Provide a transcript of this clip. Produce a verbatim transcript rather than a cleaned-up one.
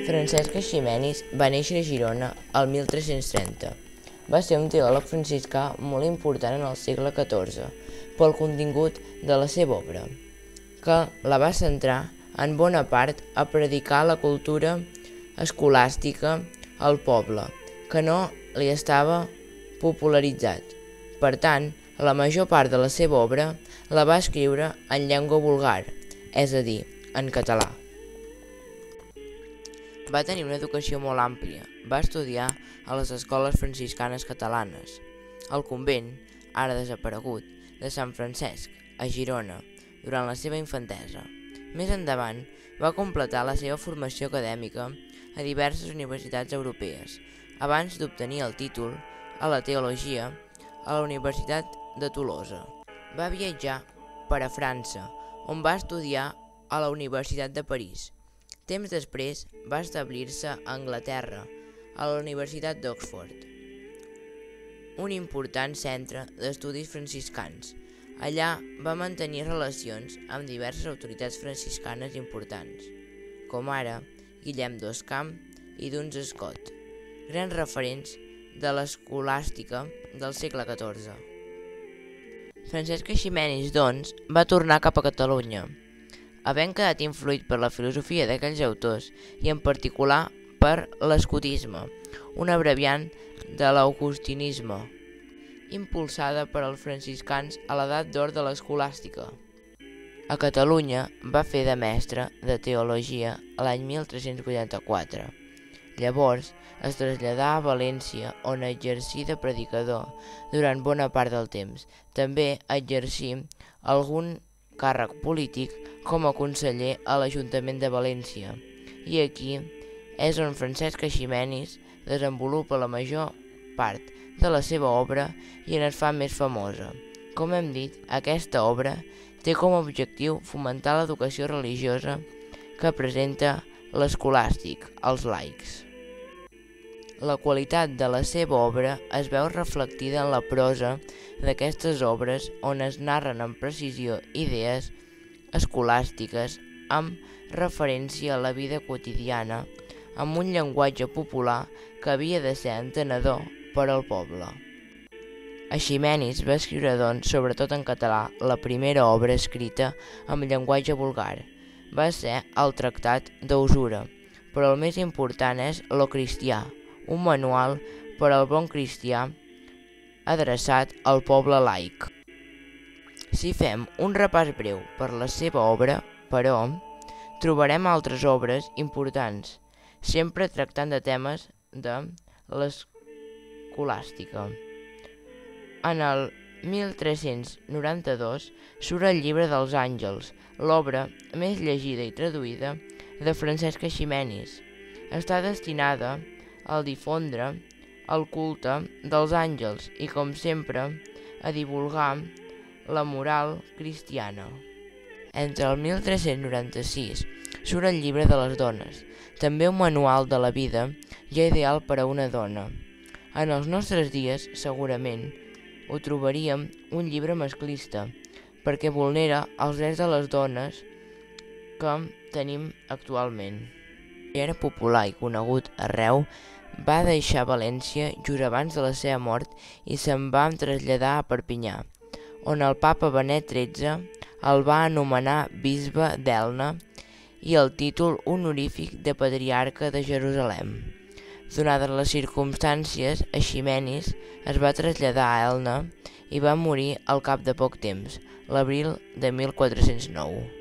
Francesc Eiximenis va néixer a Girona el mil tres-cents trenta. Va ser un teòleg franciscà molt important en el segle catorze pel contingut de la seva obra, que la va centrar en bona part a predicar la cultura escolàstica al poble, que no li estava popularitzat. Per tant, la major part de la seva obra la va escriure en llengua vulgar, és a dir, en català. Va tenir una educació molt àmplia. Va estudiar a les escoles franciscanes catalanes, al convent, ara desaparegut, de Sant Francesc, a Girona, durant la seva infantesa. Més endavant, va completar la seva formació acadèmica a diverses universitats europees, abans d'obtenir el títol a la teologia a la Universitat de Tolosa. Va viatjar per a França, on va estudiar a la Universitat de París. Temps després va establir-se a Anglaterra, a la Universitat d'Oxford, un important centre d'estudis franciscans. Allà va mantenir relacions amb diverses autoritats franciscanes importants, com ara Guillem d'Oscam i Duns Scott, grans referents de l'escolàstica del segle catorze. Francesc Eiximenis, doncs, va tornar cap a Catalunya, havent quedat influït per la filosofia d'aquells autors i en particular per l'escotisme, una variant de l'augustinisme, impulsada per als franciscans a l'edat d'or de l'escolàstica. A Catalunya va fer de mestre de teologia l'any mil tres-cents vuitanta-quatre. Llavors es traslladà a València, on exercí de predicador durant bona part del temps. També exercí algun càrrec polític com a conseller a l'Ajuntament de València. I aquí és on Francesc Eiximenis desenvolupa la major part de la seva obra i en es fa més famosa. Com hem dit, aquesta obra té com a objectiu fomentar l'educació religiosa que presenta l'escolàstic, als laics. La qualitat de la seva obra es veu reflectida en la prosa d'aquestes obres, on es narren amb precisió idees escolàstiques amb referència a la vida quotidiana, amb un llenguatge popular que havia de ser entenedor per al poble. Eiximenis va escriure, doncs, sobretot en català, la primera obra escrita amb llenguatge vulgar. Va ser el Tractat d'Usura, però el més important és Lo Cristià, un manual per al bon cristià adreçat al poble laic. Si fem un repàs breu per la seva obra, però, trobarem altres obres importants, sempre tractant de temes de l'escolàstica. En el mil tres-cents noranta-dos surt el Llibre dels Àngels, l'obra més llegida i traduïda de Francesc Eiximenis. Està destinada al difondre el culte dels àngels i, com sempre, a divulgar la moral cristiana. Entre el mil tres-cents noranta-sis surt el Llibre de les Dones, també un manual de la vida ja ideal per a una dona. En els nostres dies, segurament, ho trobaríem un llibre masclista, perquè vulnera els drets de les dones que tenim actualment. Era popular i conegut arreu, va deixar València just abans de la seva mort i se'n va traslladar a Perpinyà, on el papa Benet tretze el va anomenar bisbe d'Elna i el títol honorífic de patriarca de Jerusalem. Donades les circumstàncies, Eiximenis es va traslladar a Elna i va morir al cap de poc temps, l'abril de mil quatre-cents nou.